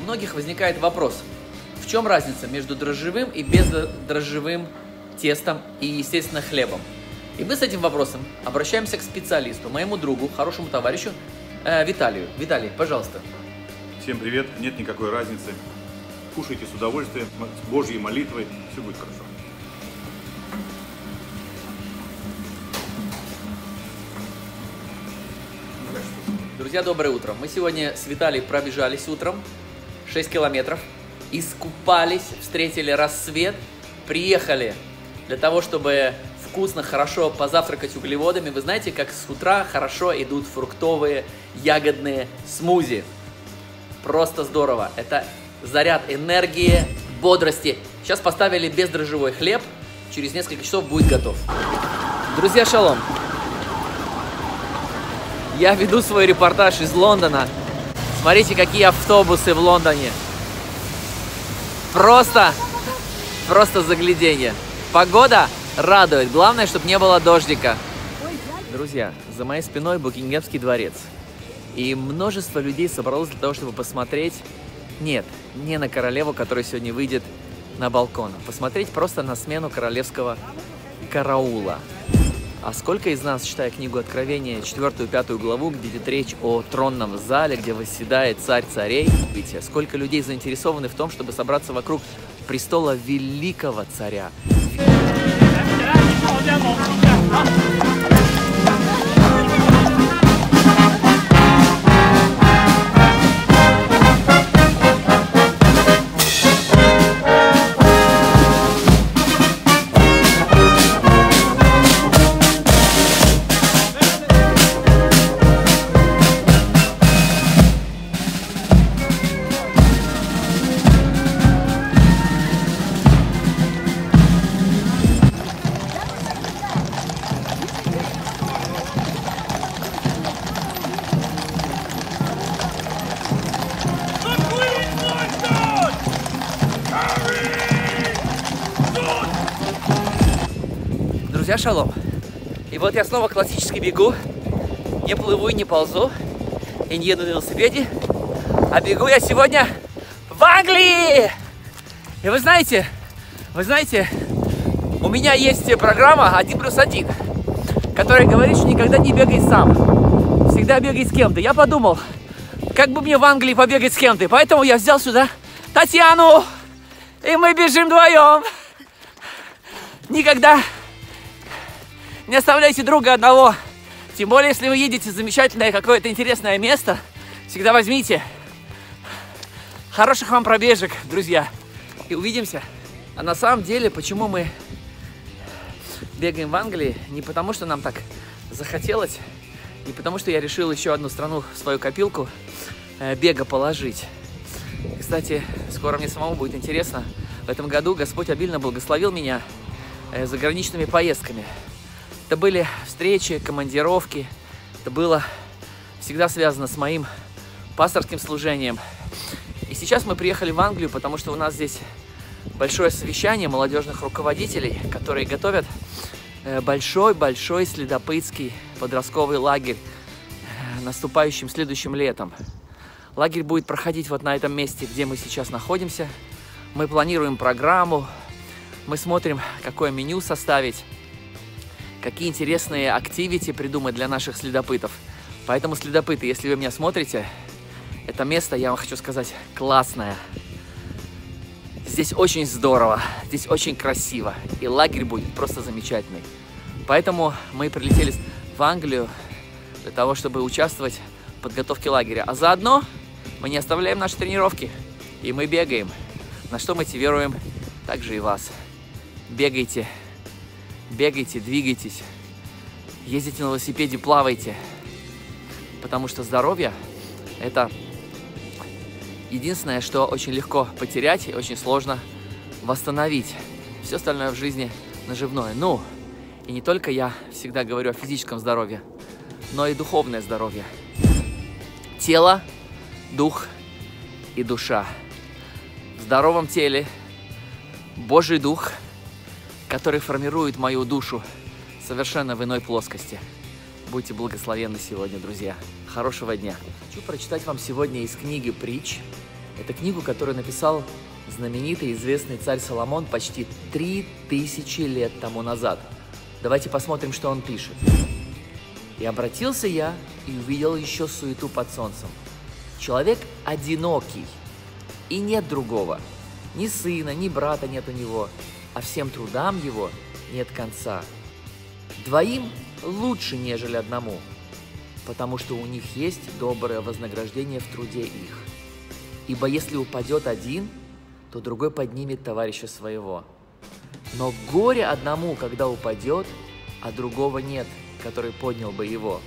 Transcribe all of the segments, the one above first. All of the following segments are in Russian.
многих возникает вопрос, в чем разница между дрожжевым и бездрожжевым тестом и, естественно, хлебом? И мы с этим вопросом обращаемся к специалисту, моему другу, хорошему товарищу Виталию. Виталий, пожалуйста. Всем привет, нет никакой разницы. Кушайте с удовольствием, с Божьей молитвой, все будет хорошо. Друзья, доброе утро. Мы сегодня с Виталием пробежались утром 6 километров, искупались, встретили рассвет, приехали для того, чтобы вкусно, хорошо позавтракать углеводами. Вы знаете, как с утра хорошо идут фруктовые, ягодные смузи. Просто здорово. Это заряд энергии, бодрости. Сейчас поставили бездрожжевой хлеб. Через несколько часов будет готов. Друзья, шалом. Я веду свой репортаж из Лондона. Смотрите, какие автобусы в Лондоне. Просто загляденье. Погода радует. Главное, чтобы не было дождика. Друзья, за моей спиной Букингемский дворец. И множество людей собралось для того, чтобы посмотреть... Нет, не на королеву, которая сегодня выйдет на балкон. Посмотреть просто на смену королевского караула. А сколько из нас, читая книгу Откровения, 4-5 главу, где идет речь о тронном зале, где восседает царь царей, видите, сколько людей заинтересованы в том, чтобы собраться вокруг престола великого царя. Друзья, шалом. И вот я снова классически бегу. Не плыву и не ползу. И не еду на велосипеде. А бегу я сегодня в Англии! И вы знаете, у меня есть программа 1+1, которая говорит, что никогда не бегай сам. Всегда бегай с кем-то. Я подумал, как бы мне в Англии побегать с кем-то. Поэтому я взял сюда Татьяну. И мы бежим вдвоем. Никогда не оставляйте друга одного. Тем более, если вы едете в замечательное какое-то интересное место, всегда возьмите. Хороших вам пробежек, друзья. И увидимся. А на самом деле, почему мы бегаем в Англии? Не потому, что нам так захотелось, не потому, что я решил еще одну страну в свою копилку бега положить. Кстати, скоро мне самому будет интересно. В этом году Господь обильно благословил меня заграничными поездками. Это были встречи, командировки. Это было всегда связано с моим пасторским служением. И сейчас мы приехали в Англию, потому что у нас здесь большое совещание молодежных руководителей, которые готовят большой-большой следопытский подростковый лагерь наступающим следующим летом. Лагерь будет проходить вот на этом месте, где мы сейчас находимся. Мы планируем программу, мы смотрим, какое меню составить, какие интересные активити придумать для наших следопытов. Поэтому, следопыты, если вы меня смотрите, это место, я вам хочу сказать, классное. Здесь очень здорово, здесь очень красиво, и лагерь будет просто замечательный. Поэтому мы прилетели в Англию для того, чтобы участвовать в подготовке лагеря. А заодно мы не оставляем наши тренировки, и мы бегаем, на что мотивируем также и вас. Бегайте. Бегайте, двигайтесь, ездите на велосипеде, плавайте, потому что здоровье – это единственное, что очень легко потерять и очень сложно восстановить. Все остальное в жизни наживное. Ну, и не только я всегда говорю о физическом здоровье, но и духовное здоровье. Тело, дух и душа. В здоровом теле Божий Дух, который формирует мою душу совершенно в иной плоскости. Будьте благословенны сегодня, друзья. Хорошего дня. Хочу прочитать вам сегодня из книги «Притч». Это книгу, которую написал знаменитый известный царь Соломон почти 3000 лет тому назад. Давайте посмотрим, что он пишет. «И обратился я, и увидел еще суету под солнцем. Человек одинокий, и нет другого. Ни сына, ни брата нет у него, а всем трудам его нет конца. Двоим лучше, нежели одному, потому что у них есть доброе вознаграждение в труде их. Ибо если упадет один, то другой поднимет товарища своего. Но горе одному, когда упадет, а другого нет, который поднял бы его».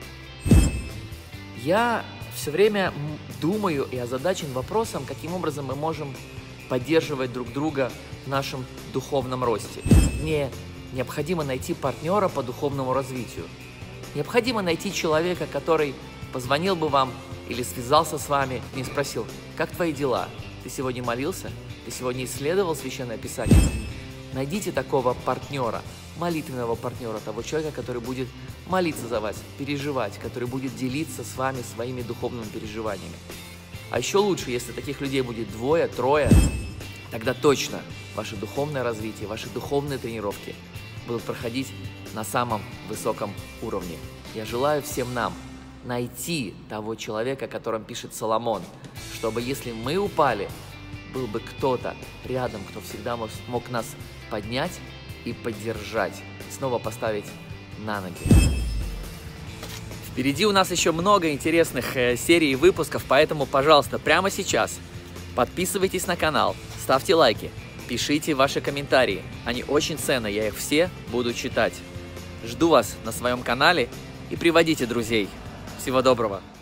Я все время думаю и озадачен вопросом, каким образом мы можем поддерживать друг друга в нашем духовном росте. Мне необходимо найти партнера по духовному развитию. Необходимо найти человека, который позвонил бы вам или связался с вами и спросил: «Как твои дела? Ты сегодня молился? Ты сегодня исследовал Священное Писание?» Найдите такого партнера, молитвенного партнера, того человека, который будет молиться за вас, переживать, который будет делиться с вами своими духовными переживаниями. А еще лучше, если таких людей будет 2-3, тогда точно ваше духовное развитие, ваши духовные тренировки будут проходить на самом высоком уровне. Я желаю всем нам найти того человека, о котором пишет Соломон, чтобы, если мы упали, был бы кто-то рядом, кто всегда мог нас поднять и поддержать, снова поставить на ноги. Впереди у нас еще много интересных серий и выпусков, поэтому, пожалуйста, прямо сейчас подписывайтесь на канал, ставьте лайки, пишите ваши комментарии. Они очень ценны, я их все буду читать. Жду вас на своем канале и приводите друзей. Всего доброго!